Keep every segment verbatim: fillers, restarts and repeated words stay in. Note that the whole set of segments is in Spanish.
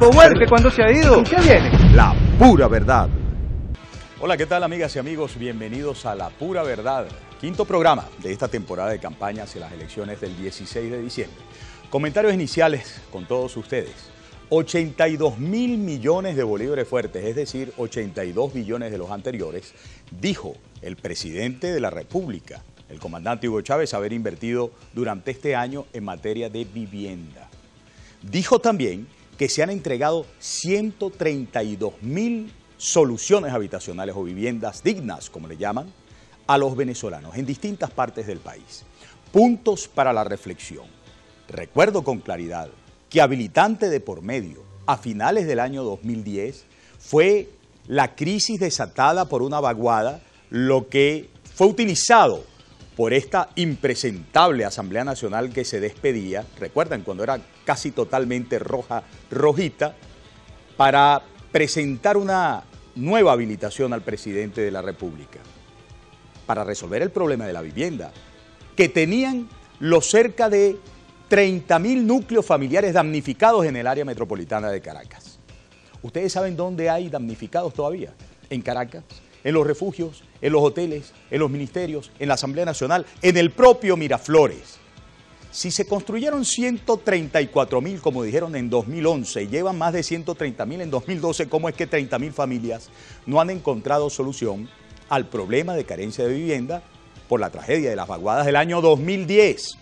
Power. ¿Desde cuándo se ha ido? ¿Con qué viene? La pura verdad. Hola, ¿qué tal, amigas y amigos? Bienvenidos a La Pura Verdad, quinto programa de esta temporada de campaña hacia las elecciones del dieciséis de diciembre. Comentarios iniciales con todos ustedes. ochenta y dos mil millones de bolívares fuertes, es decir, ochenta y dos billones de los anteriores, dijo el presidente de la República, el comandante Hugo Chávez, haber invertido durante este año en materia de vivienda. Dijo también que se han entregado ciento treinta y dos mil soluciones habitacionales o viviendas dignas, como le llaman, a los venezolanos en distintas partes del país. Puntos para la reflexión. Recuerdo con claridad que habilitante de por medio a finales del año dos mil diez fue la crisis desatada por una vaguada, lo que fue utilizado por esta impresentable Asamblea Nacional que se despedía, recuerdan cuando era casi totalmente roja, rojita, para presentar una nueva habilitación al presidente de la República, para resolver el problema de la vivienda, que tenían los cerca de treinta mil núcleos familiares damnificados en el área metropolitana de Caracas. ¿Ustedes saben dónde hay damnificados todavía? En Caracas, en los refugios, en los hoteles, en los ministerios, en la Asamblea Nacional, en el propio Miraflores. Si se construyeron ciento treinta y cuatro mil, como dijeron en dos mil once, y llevan más de ciento treinta mil en dos mil doce, ¿cómo es que treinta mil familias no han encontrado solución al problema de carencia de vivienda por la tragedia de las vaguadas del año dos mil diez?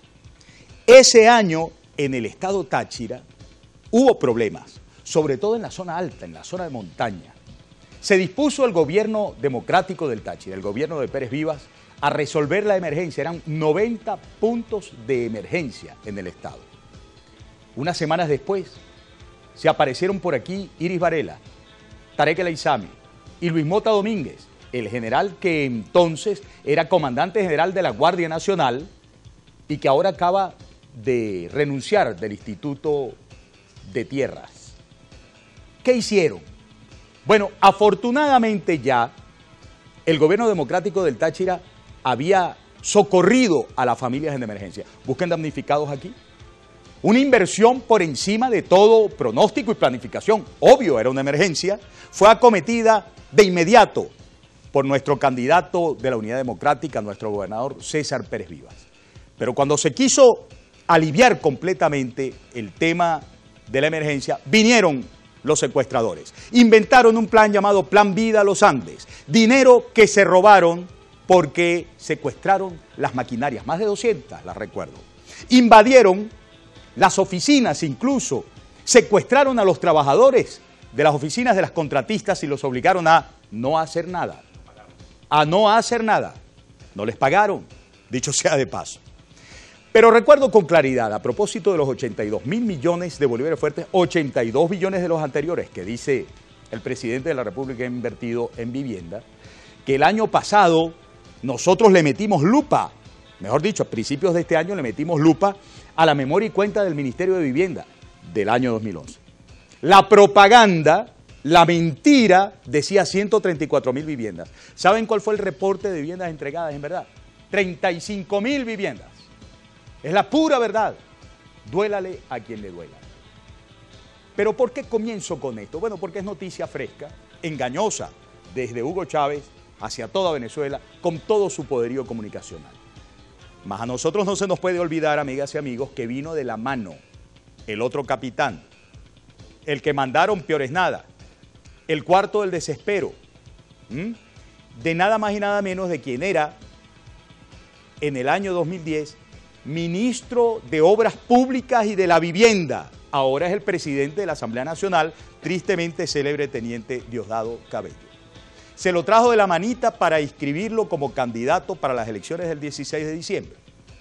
Ese año, en el estado Táchira, hubo problemas, sobre todo en la zona alta, en la zona de montaña. Se dispuso el gobierno democrático del Táchira, el gobierno de Pérez Vivas, a resolver la emergencia. Eran noventa puntos de emergencia en el estado. Unas semanas después, se aparecieron por aquí Iris Varela, Tarek El Aizami y Luis Mota Domínguez, el general que entonces era comandante general de la Guardia Nacional y que ahora acaba de renunciar del Instituto de Tierras. ¿Qué hicieron? Bueno, afortunadamente ya el gobierno democrático del Táchira había socorrido a las familias en emergencia. Busquen damnificados aquí. Una inversión por encima de todo pronóstico y planificación. Obvio, era una emergencia. Fue acometida de inmediato por nuestro candidato de la Unidad Democrática, nuestro gobernador César Pérez Vivas. Pero cuando se quiso aliviar completamente el tema de la emergencia, vinieron los secuestradores. Inventaron un plan llamado Plan Vida Los Andes. Dinero que se robaron porque secuestraron las maquinarias, más de doscientas, las recuerdo. Invadieron las oficinas incluso, secuestraron a los trabajadores de las oficinas de las contratistas y los obligaron a no hacer nada. A no hacer nada. No les pagaron, dicho sea de paso. Pero recuerdo con claridad, a propósito de los ochenta y dos mil millones de bolívares fuertes, ochenta y dos billones de los anteriores que dice el presidente de la República ha invertido en vivienda, que el año pasado nosotros le metimos lupa, mejor dicho, a principios de este año le metimos lupa a la memoria y cuenta del Ministerio de Vivienda del año dos mil once. La propaganda, la mentira, decía ciento treinta y cuatro mil viviendas. ¿Saben cuál fue el reporte de viviendas entregadas en verdad? treinta y cinco mil viviendas. Es la pura verdad. Duélale a quien le duela. Pero ¿por qué comienzo con esto? Bueno, porque es noticia fresca, engañosa, desde Hugo Chávez hacia toda Venezuela, con todo su poderío comunicacional. Mas a nosotros no se nos puede olvidar, amigas y amigos, que vino de la mano el otro capitán, el que mandaron peor es nada, el cuarto del desespero, ¿Mm? de nada más y nada menos de quien era, en el año dos mil diez, ministro de Obras Públicas y de la Vivienda. Ahora es el presidente de la Asamblea Nacional, tristemente célebre teniente Diosdado Cabello. Se lo trajo de la manita para inscribirlo como candidato para las elecciones del dieciséis de diciembre.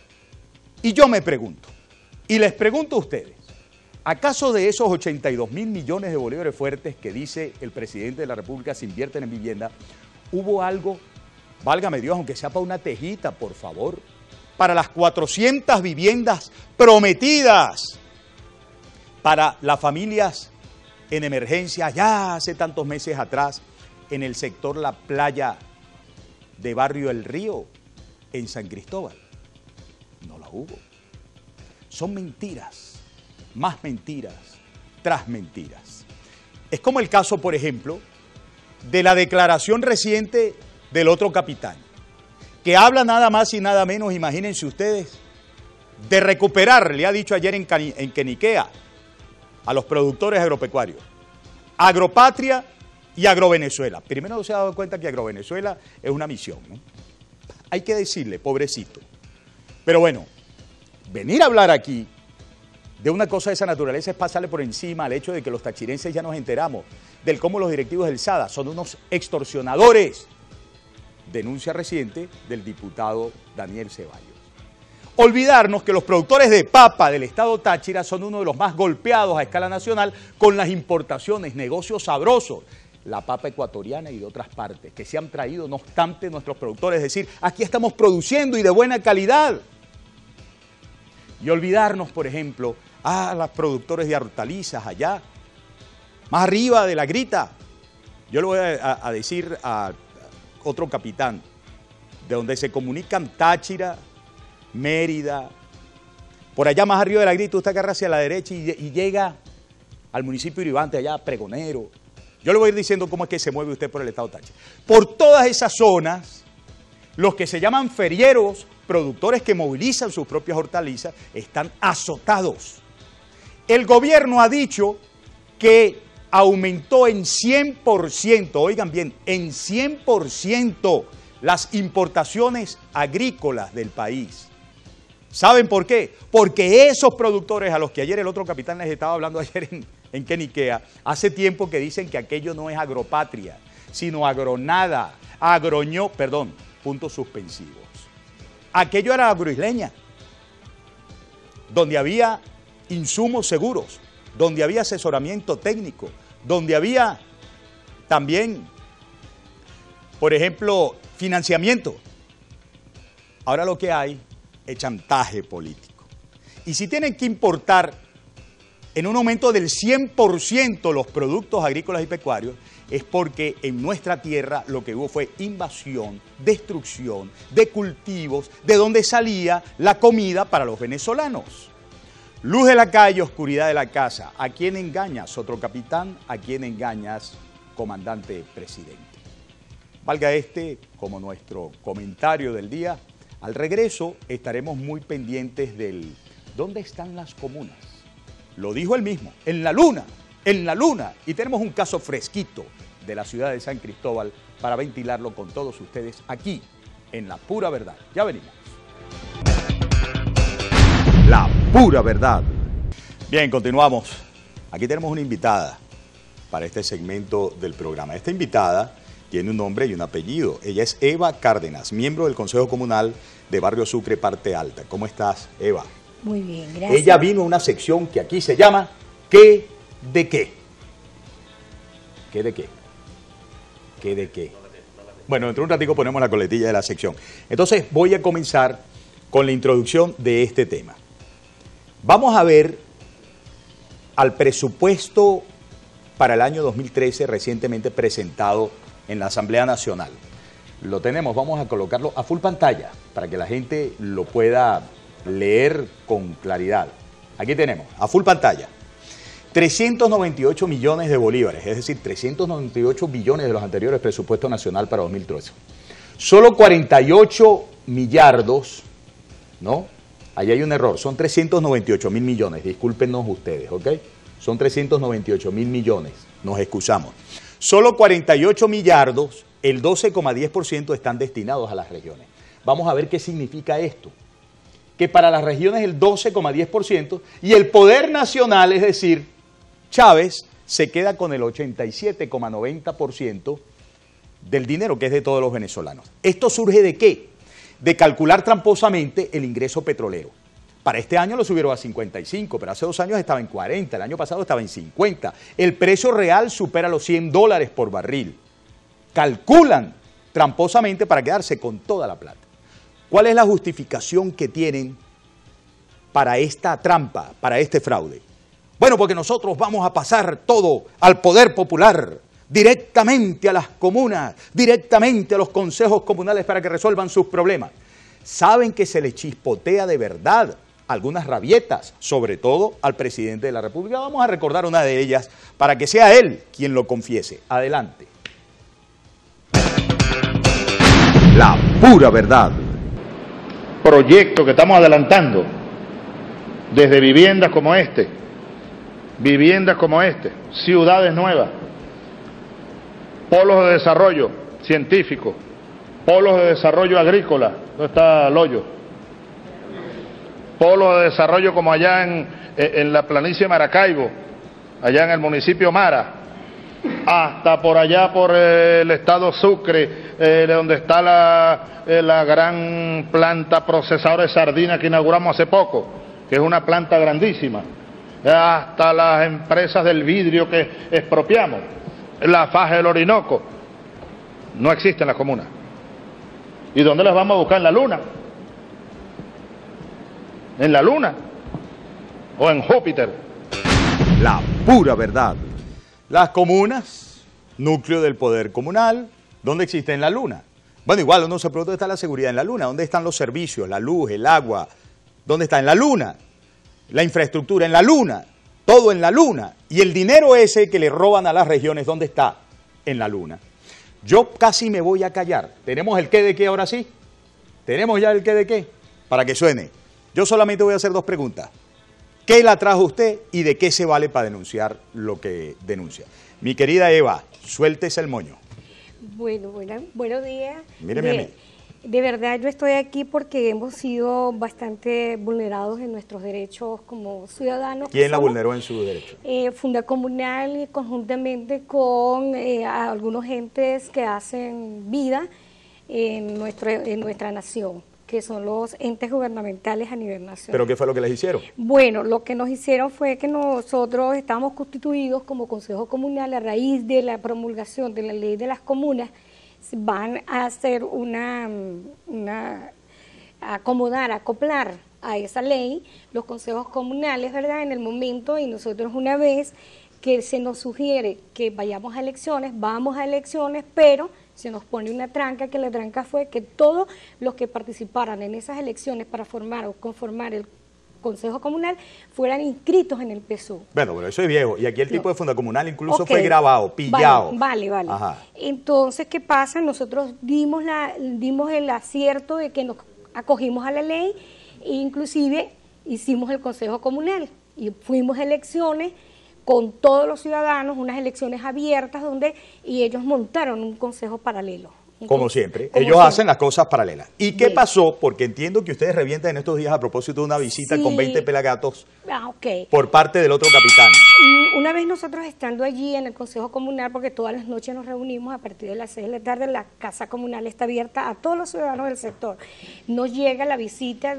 Y yo me pregunto, y les pregunto a ustedes, ¿acaso de esos ochenta y dos mil millones de bolívares fuertes que dice el presidente de la República se invierten en vivienda, hubo algo, válgame Dios, aunque sea para una tejita, por favor, para las cuatrocientas viviendas prometidas para las familias en emergencia ya hace tantos meses atrás en el sector La Playa de Barrio El Río, en San Cristóbal? No la hubo. Son mentiras, más mentiras, tras mentiras. Es como el caso, por ejemplo, de la declaración reciente del otro capitán, que habla nada más y nada menos, imagínense ustedes, de recuperar, le ha dicho ayer en, Cani, en Queniquea, a los productores agropecuarios, Agropatria y Agrovenezuela. Primero no se ha dado cuenta que Agrovenezuela es una misión, ¿no? Hay que decirle, pobrecito. Pero bueno, venir a hablar aquí de una cosa de esa naturaleza es pasarle por encima al hecho de que los tachirenses ya nos enteramos del cómo los directivos del SADA son unos extorsionadores. Denuncia reciente del diputado Daniel Ceballos. Olvidarnos que los productores de papa del estado Táchira son uno de los más golpeados a escala nacional con las importaciones, negocios sabrosos, la papa ecuatoriana y de otras partes, que se han traído no obstante nuestros productores, es decir, aquí estamos produciendo y de buena calidad. Y olvidarnos, por ejemplo, a los productores de hortalizas allá, más arriba de la grita. Yo le voy a, a decir a otro capitán, de donde se comunican Táchira, Mérida, por allá más arriba de la grita, usted agarra hacia la derecha y, y llega al municipio de Uribante, allá, Pregonero. Yo le voy a ir diciendo cómo es que se mueve usted por el estado Táchira. Por todas esas zonas, los que se llaman ferieros, productores que movilizan sus propias hortalizas, están azotados. El gobierno ha dicho que aumentó en cien por ciento, oigan bien, en cien por ciento las importaciones agrícolas del país. ¿Saben por qué? Porque esos productores a los que ayer el otro capitán les estaba hablando ayer en, en Queniquea, hace tiempo que dicen que aquello no es agropatria, sino agronada, agroñó, perdón, puntos suspensivos. Aquello era agroisleña, donde había insumos seguros, donde había asesoramiento técnico, donde había también, por ejemplo, financiamiento. Ahora lo que hay es chantaje político. Y si tienen que importar en un aumento del cien por ciento los productos agrícolas y pecuarios, es porque en nuestra tierra lo que hubo fue invasión, destrucción de cultivos, de donde salía la comida para los venezolanos. Luz de la calle, oscuridad de la casa. ¿A quién engañas, otro capitán? ¿A quién engañas, comandante presidente? Valga este como nuestro comentario del día. Al regreso estaremos muy pendientes del ¿dónde están las comunas? Lo dijo él mismo, en la luna, en la luna. Y tenemos un caso fresquito de la ciudad de San Cristóbal para ventilarlo con todos ustedes aquí, en La Pura Verdad. Ya venimos. La Pura Verdad. Bien, continuamos. Aquí tenemos una invitada para este segmento del programa. Esta invitada tiene un nombre y un apellido. Ella es Eva Cárdenas, miembro del Consejo Comunal de Barrio Sucre, Parte Alta. ¿Cómo estás, Eva? Muy bien, gracias. Ella vino a una sección que aquí se llama ¿Qué de qué? ¿Qué de qué? ¿Qué de qué? Bueno, dentro de un ratico ponemos la coletilla de la sección. Entonces voy a comenzar con la introducción de este tema. Vamos a ver al presupuesto para el año dos mil trece recientemente presentado en la Asamblea Nacional. Lo tenemos, vamos a colocarlo a full pantalla para que la gente lo pueda leer con claridad. Aquí tenemos, a full pantalla, trescientos noventa y ocho millones de bolívares, es decir, trescientos noventa y ocho billones de los anteriores presupuestos nacional para dos mil trece. Solo cuarenta y ocho millardos, ¿no? Ahí hay un error, son trescientos noventa y ocho mil millones, discúlpenos ustedes, ¿ok? Son trescientos noventa y ocho mil millones, nos excusamos. Solo cuarenta y ocho millardos, el doce coma diez por ciento están destinados a las regiones. Vamos a ver qué significa esto. Que para las regiones el doce coma diez por ciento y el poder nacional, es decir, Chávez, se queda con el ochenta y siete coma noventa por ciento del dinero que es de todos los venezolanos. ¿Esto surge de qué? De calcular tramposamente el ingreso petrolero. Para este año lo subieron a cincuenta y cinco, pero hace dos años estaba en cuarenta, el año pasado estaba en cincuenta. El precio real supera los cien dólares por barril. Calculan tramposamente para quedarse con toda la plata. ¿Cuál es la justificación que tienen para esta trampa, para este fraude? Bueno, porque nosotros vamos a pasar todo al poder popular, directamente a las comunas, directamente a los consejos comunales para que resuelvan sus problemas. Saben que se les chispotea de verdad algunas rabietas, sobre todo al presidente de la República. Vamos a recordar una de ellas para que sea él quien lo confiese. Adelante. La pura verdad. Proyecto que estamos adelantando desde viviendas como este, viviendas como este, ciudades nuevas, polos de desarrollo científico, polos de desarrollo agrícola, ¿dónde está Loyo? Polos de desarrollo como allá en, en la planicie de Maracaibo, allá en el municipio Mara, hasta por allá por el estado Sucre, eh, donde está la, eh, la gran planta procesadora de sardinas que inauguramos hace poco, que es una planta grandísima, hasta las empresas del vidrio que expropiamos, la faja del Orinoco, no existe en la comuna. ¿Y dónde las vamos a buscar? ¿En la luna? ¿En la luna? ¿O en Júpiter? La pura verdad. Las comunas, núcleo del poder comunal, ¿dónde existe? En la luna. Bueno, igual uno se pregunta dónde está la seguridad en la luna, dónde están los servicios, la luz, el agua, ¿dónde está? En la luna. La infraestructura en la luna, todo en la luna. Y el dinero ese que le roban a las regiones, ¿dónde está? En la luna. Yo casi me voy a callar. ¿Tenemos el qué de qué ahora sí? ¿Tenemos ya el qué de qué? Para que suene. Yo solamente voy a hacer dos preguntas. ¿Qué la trajo usted y de qué se vale para denunciar lo que denuncia? Mi querida Eva, suéltese el moño. Bueno, buena, buenos días. Míreme de, a mí. De verdad yo estoy aquí porque hemos sido bastante vulnerados en nuestros derechos como ciudadanos. ¿Quién la somos, vulneró en su derecho? Eh, Funda Comunal, conjuntamente con eh, algunos entes que hacen vida en, nuestro, en nuestra nación, que son los entes gubernamentales a nivel nacional. ¿Pero qué fue lo que les hicieron? Bueno, lo que nos hicieron fue que nosotros estábamos constituidos como Consejo Comunal a raíz de la promulgación de la Ley de las Comunas. Van a hacer una, una acomodar, acoplar a esa ley los consejos comunales, ¿verdad? En el momento, y nosotros una vez que se nos sugiere que vayamos a elecciones, vamos a elecciones, pero se nos pone una tranca, que la tranca fue que todos los que participaran en esas elecciones para formar o conformar el Consejo Comunal fueran inscritos en el P S U. Bueno, pero eso es viejo. Y aquí el tipo no. de Funda Comunal incluso Okay. fue grabado, pillado. Vale, vale. vale. Ajá. Entonces, ¿qué pasa? Nosotros dimos, la, dimos el acierto de que nos acogimos a la ley e inclusive hicimos el Consejo Comunal y fuimos a elecciones con todos los ciudadanos, unas elecciones abiertas donde y ellos montaron un consejo paralelo. Como siempre, como ellos siempre. hacen las cosas paralelas. ¿Y qué Bien. pasó? Porque entiendo que ustedes revientan en estos días a propósito de una visita Sí. con veinte pelagatos Ah, okay. por parte del otro capitán. Una vez nosotros estando allí en el Consejo Comunal, porque todas las noches nos reunimos a partir de las seis de la tarde, la Casa Comunal está abierta a todos los ciudadanos del sector. Nos llega la visita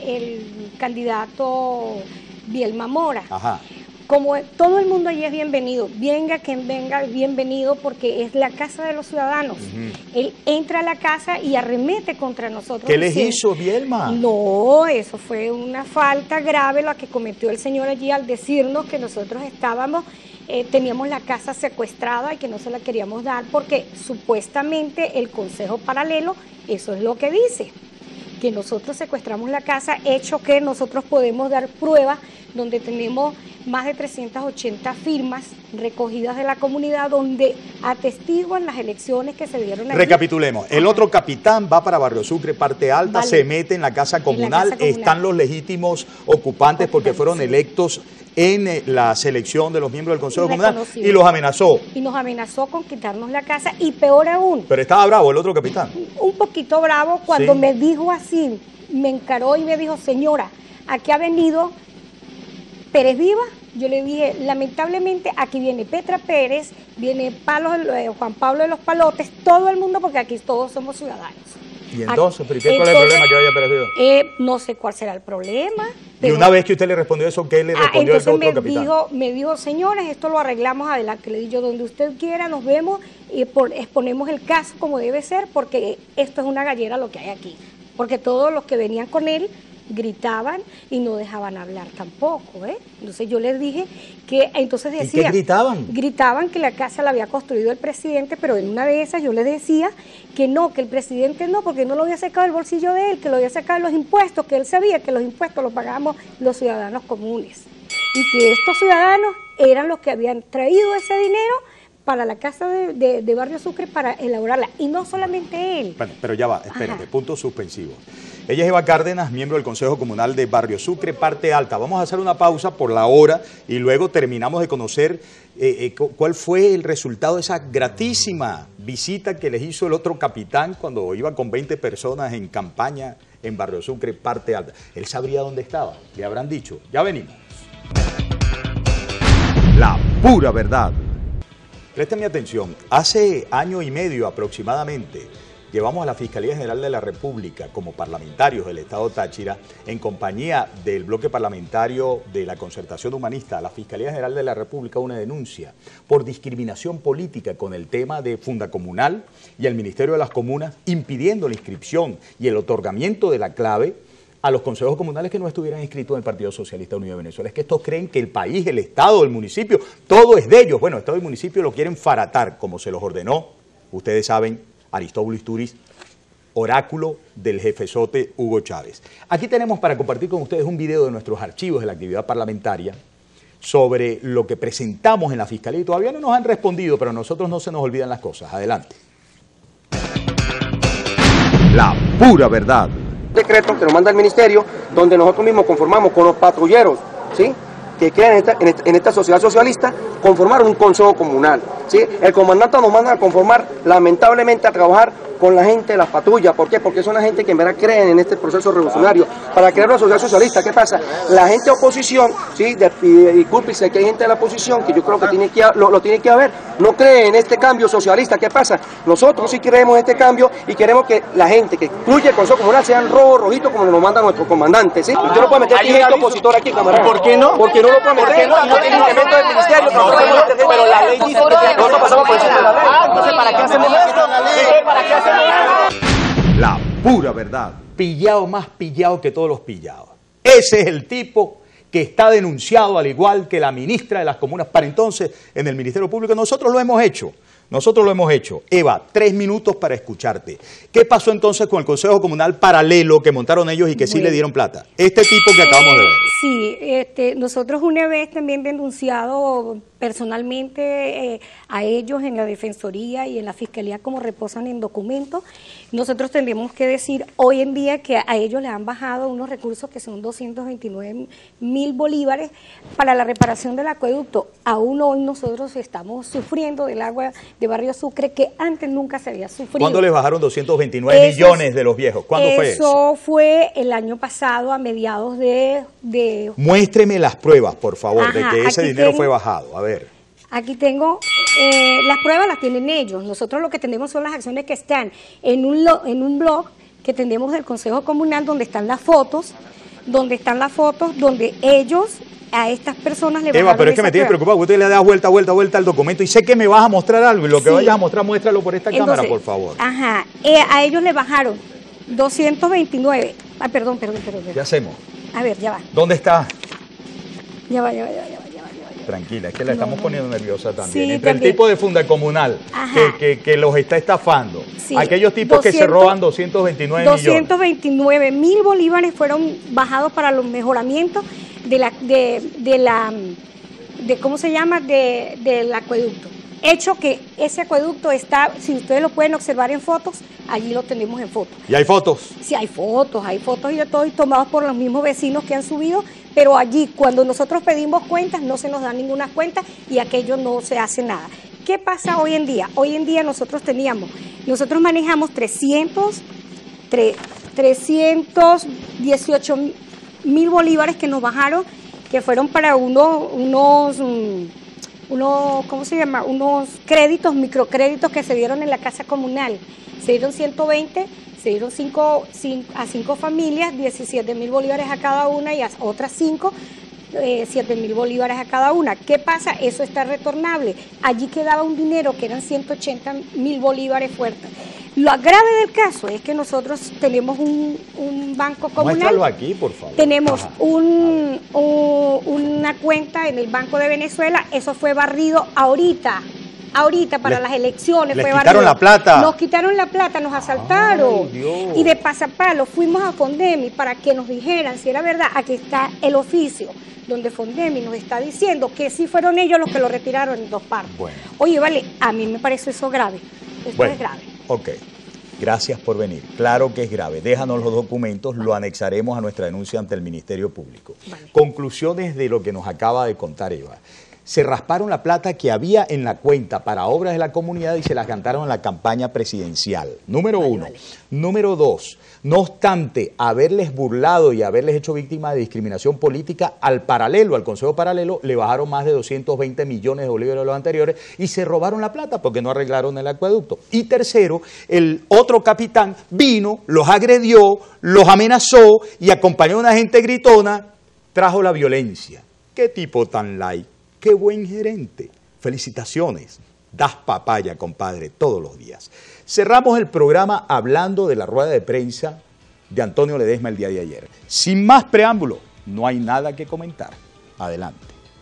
del candidato Bielma Mora. Ajá. Como todo el mundo allí es bienvenido, venga quien venga, bienvenido, porque es la casa de los ciudadanos. Uh-huh. Él entra a la casa y arremete contra nosotros. ¿Qué les hizo Bielma? No, eso fue una falta grave la que cometió el señor allí al decirnos que nosotros estábamos, eh, teníamos la casa secuestrada y que no se la queríamos dar porque supuestamente el Consejo Paralelo, eso es lo que dice, que nosotros secuestramos la casa, hecho que nosotros podemos dar pruebas donde tenemos más de trescientas ochenta firmas recogidas de la comunidad donde atestiguan las elecciones que se dieron aquí. Recapitulemos, el otro capitán va para Barrio Sucre, parte alta, Vale. se mete en la casa comunal, la casa comunal. Están los legítimos ocupantes porque Ocupantes, fueron sí. electos en eh, la selección de los miembros del Consejo Comunal Reconocido. y los amenazó. Y nos amenazó con quitarnos la casa y peor aún, Pero estaba bravo el otro capitán. un poquito bravo cuando Sí. me dijo así, me encaró y me dijo, señora, aquí ha venido Pérez Viva. Yo le dije, lamentablemente aquí viene Petra Pérez, viene Palo, eh, Juan Pablo de los Palotes, todo el mundo, porque aquí todos somos ciudadanos. Y entonces, ¿pero Aquí, qué cuál es el entonces, problema que haya Pérez Viva? Eh, no sé cuál será el problema. Y pero- una vez que usted le respondió eso, ¿qué le Ah, respondió ese entonces otro me capitán? dijo, me dijo, señores, esto lo arreglamos adelante. Le dije yo, donde usted quiera, nos vemos y por, exponemos el caso como debe ser, porque esto es una gallera lo que hay aquí. Porque todos los que venían con él gritaban y no dejaban hablar tampoco, ¿eh? Entonces yo les dije que, entonces decía... ¿Y qué gritaban? Gritaban que la casa la había construido el presidente, pero en una de esas yo les decía que no, que el presidente no, porque no lo había sacado del bolsillo de él, que lo había sacado de los impuestos, que él sabía que los impuestos los pagábamos los ciudadanos comunes. Y que estos ciudadanos eran los que habían traído ese dinero para la casa de, de, de Barrio Sucre para elaborarla, y no solamente él. Bueno, pero ya va, espérate, punto suspensivo. Ella es Eva Cárdenas, miembro del Consejo Comunal de Barrio Sucre, parte alta. Vamos a hacer una pausa por la hora y luego terminamos de conocer eh, eh, cuál fue el resultado de esa gratísima visita que les hizo el otro capitán cuando iba con veinte personas en campaña en Barrio Sucre, parte alta. Él sabría dónde estaba, le habrán dicho. Ya venimos. La pura verdad. Préstame atención, hace año y medio aproximadamente llevamos a la Fiscalía General de la República como parlamentarios del Estado Táchira en compañía del bloque parlamentario de la Concertación Humanista a la Fiscalía General de la República una denuncia por discriminación política con el tema de Funda Comunal y el Ministerio de las Comunas impidiendo la inscripción y el otorgamiento de la clave a los consejos comunales que no estuvieran inscritos en el Partido Socialista Unido de Venezuela. Es que estos creen que el país, el Estado, el municipio, todo es de ellos. Bueno, Estado y municipio lo quieren faratar, como se los ordenó, ustedes saben, Aristóbulo Isturiz, oráculo del jefezote Hugo Chávez. Aquí tenemos para compartir con ustedes un video de nuestros archivos de la actividad parlamentaria sobre lo que presentamos en la Fiscalía y todavía no nos han respondido, pero a nosotros no se nos olvidan las cosas. Adelante. La pura verdad. Decreto que nos manda el ministerio, donde nosotros mismos conformamos con los patrulleros, ¿sí?, que crean en esta, en, esta, en esta sociedad socialista, conformar un consejo comunal, ¿sí? El comandante nos manda a conformar, lamentablemente, a trabajar con la gente de las patrullas. ¿Por qué? Porque son la gente que en verdad creen en este proceso revolucionario para crear una sociedad socialista. ¿Qué pasa? La gente de oposición, ¿sí?, discúlpese que hay gente de la oposición que yo creo que tiene que, lo, lo tiene que haber, no cree en este cambio socialista. ¿Qué pasa? Nosotros sí creemos en este cambio y queremos que la gente que incluye el consejo comunal sean rojo, rojito, como nos manda nuestro comandante, ¿sí? Yo no puedo meter aquí gente opositor aquí, camarada. ¿Por qué no? Porque no lo puedo meter, no, y no tiene incremento del ministerio. No, pero, pero la ley dice que nosotros pasamos por encima de la ley. Entonces, ¿para qué hacemos esto? ¿Para qué hacemos esto? La pura verdad. Pillado más pillado que todos los pillados. Ese es el tipo que está denunciado al igual que la ministra de las Comunas para entonces en el Ministerio Público. Nosotros lo hemos hecho. Nosotros lo hemos hecho. Eva, tres minutos para escucharte. ¿Qué pasó entonces con el Consejo Comunal paralelo que montaron ellos y que sí bueno, le dieron plata? Este tipo que acabamos de ver. Sí, este, nosotros una vez también denunciado personalmente eh, a ellos en la Defensoría y en la Fiscalía como reposan en documentos. Nosotros tendríamos que decir hoy en día que a ellos le han bajado unos recursos que son doscientos veintinueve mil bolívares para la reparación del acueducto. Aún hoy nosotros estamos sufriendo del agua de Barrio Sucre que antes nunca se había sufrido. ¿Cuándo les bajaron doscientos veintinueve eso millones es, de los viejos? ¿Cuándo fue eso? Eso fue el año pasado a mediados de... de... Muéstreme las pruebas, por favor, Ajá, de que ese dinero tengo, fue bajado. A ver. Aquí tengo, eh, las pruebas las tienen ellos. Nosotros lo que tenemos son las acciones que están en un, lo, en un blog que tenemos del Consejo Comunal donde están las fotos, donde están las fotos, donde ellos... a estas personas le Eva, pero es que me tienes preocupado, usted le da vuelta, vuelta, vuelta al documento y sé que me vas a mostrar algo y lo que sí. vayas a mostrar, muéstralo por esta Entonces, cámara, por favor. Ajá, eh, a ellos le bajaron doscientos veintinueve, ah, perdón, perdón, perdón. perdón. ¿Qué hacemos? A ver, ya va. ¿Dónde está? Ya va, ya va, ya va, ya va, ya va, ya va. Tranquila, es que la no, estamos poniendo nerviosa también. Sí, Entre también. el tipo de funda comunal que, que, que los está estafando, sí. aquellos tipos doscientos, que se roban doscientos veintinueve millones. doscientos veintinueve mil bolívares fueron bajados para los mejoramientos de la, de, de la, de cómo se llama, de, del acueducto. Hecho que ese acueducto está, si ustedes lo pueden observar en fotos, allí lo tenemos en fotos. ¿Y hay fotos? Sí, hay fotos, hay fotos y de todo, y tomados por los mismos vecinos que han subido, pero allí cuando nosotros pedimos cuentas no se nos dan ninguna cuenta y aquello no se hace nada. ¿Qué pasa hoy en día? Hoy en día nosotros teníamos, nosotros manejamos trescientos dieciocho mil bolívares que nos bajaron, que fueron para uno, unos, unos, ¿cómo se llama? Unos créditos, microcréditos que se dieron en la casa comunal. Se dieron ciento veinte, se dieron cinco, cinco, a cinco familias, diecisiete mil bolívares a cada una y a otras cinco, eh, siete mil bolívares a cada una. ¿Qué pasa? Eso está retornable. Allí quedaba un dinero que eran ciento ochenta mil bolívares fuertes. Lo grave del caso es que nosotros tenemos un, un banco comunal. Muéstralo aquí, por favor. Tenemos un, un, una cuenta en el Banco de Venezuela, eso fue barrido ahorita. Ahorita para les, las elecciones les fue quitaron barrido. la plata. Nos quitaron la plata, nos asaltaron. Ay, y de pasapalo fuimos a Fondemi para que nos dijeran si era verdad. Aquí está el oficio donde Fondemi nos está diciendo que sí fueron ellos los que lo retiraron en dos partes. Bueno. Oye, vale, a mí me parece eso grave. Eso bueno, es grave. Ok. Gracias por venir. Claro que es grave. Déjanos los documentos, lo anexaremos a nuestra denuncia ante el Ministerio Público. Vale. Conclusiones de lo que nos acaba de contar Eva. Se rasparon la plata que había en la cuenta para obras de la comunidad y se las cantaron en la campaña presidencial. Número vale, uno. Vale. Número dos. No obstante haberles burlado y haberles hecho víctimas de discriminación política, al paralelo, al Consejo Paralelo, le bajaron más de doscientos veinte millones de bolívares de los anteriores y se robaron la plata porque no arreglaron el acueducto. Y tercero, el otro capitán vino, los agredió, los amenazó y acompañó a una gente gritona, trajo la violencia. ¿Qué tipo tan light? ¡Qué buen gerente! Felicitaciones. Das papaya, compadre, todos los días. Cerramos el programa hablando de la rueda de prensa de Antonio Ledesma el día de ayer. Sin más preámbulo, no hay nada que comentar. Adelante.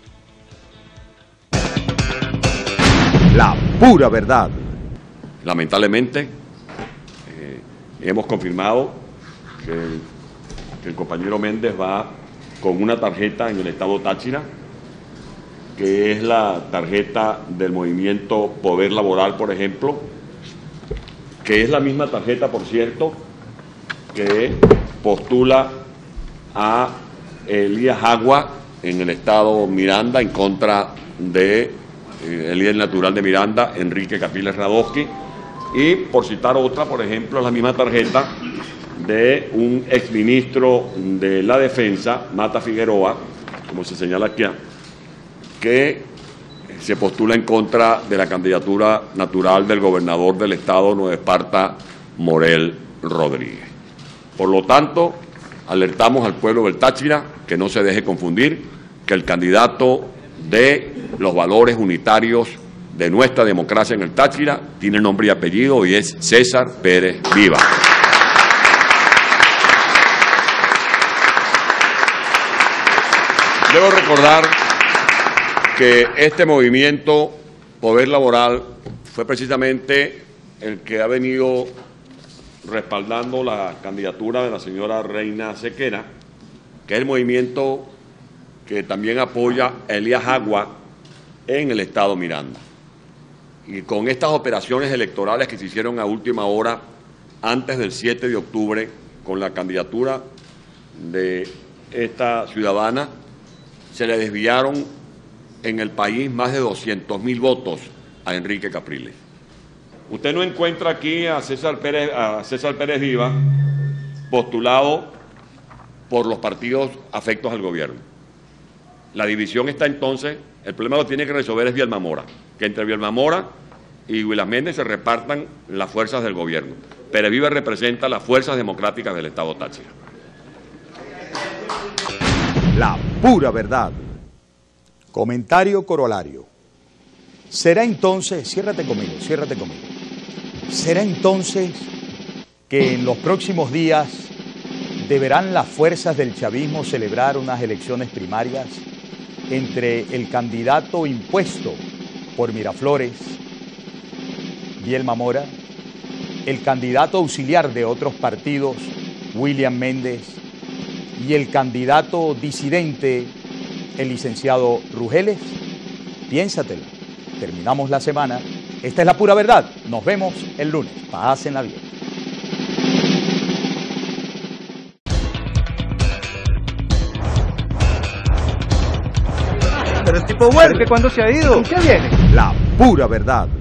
La pura verdad. Lamentablemente, eh, hemos confirmado que el, que el compañero Méndez va con una tarjeta en el estado Táchira, que es la tarjeta del movimiento Poder Laboral, por ejemplo, que es la misma tarjeta, por cierto, que postula a Elías Agua en el estado Miranda en contra de eh, el líder natural de Miranda, Enrique Capriles Radosky, y por citar otra, por ejemplo, es la misma tarjeta de un exministro de la Defensa, Mata Figueroa, como se señala aquí, que se postula en contra de la candidatura natural del gobernador del estado Nueva Esparta, Morel Rodríguez. Por lo tanto, alertamos al pueblo del Táchira que no se deje confundir, que el candidato de los valores unitarios de nuestra democracia en el Táchira tiene nombre y apellido y es César Pérez Viva. Debo recordar que este movimiento Poder Laboral fue precisamente el que ha venido respaldando la candidatura de la señora Reina Sequera, que es el movimiento que también apoya a Elías Agua en el estado Miranda. Y con estas operaciones electorales que se hicieron a última hora, antes del siete de octubre, con la candidatura de esta ciudadana, se le desviaron en el país más de doscientos mil votos a Enrique Capriles. Usted no encuentra aquí a César Pérez, a César Pérez Viva postulado por los partidos afectos al gobierno. La división está entonces, el problema lo tiene que resolver es Vielma Mora, que entre Vielma Mora y William Méndez se repartan las fuerzas del gobierno. Pérez Viva representa las fuerzas democráticas del estado Táchira. La pura verdad. Comentario corolario. ¿Será entonces, ciérrate conmigo, ciérrate conmigo, será entonces que en los próximos días deberán las fuerzas del chavismo celebrar unas elecciones primarias entre el candidato impuesto por Miraflores, Vielma Mora, el candidato auxiliar de otros partidos, William Méndez, y el candidato disidente, el licenciado Rugeles? Piénsatelo. Terminamos la semana. Esta es la pura verdad. Nos vemos el lunes. Pásenla bien. Pero el tipo vuelve. ¿Qué cuándo se ha ido? ¿Qué viene? La pura verdad.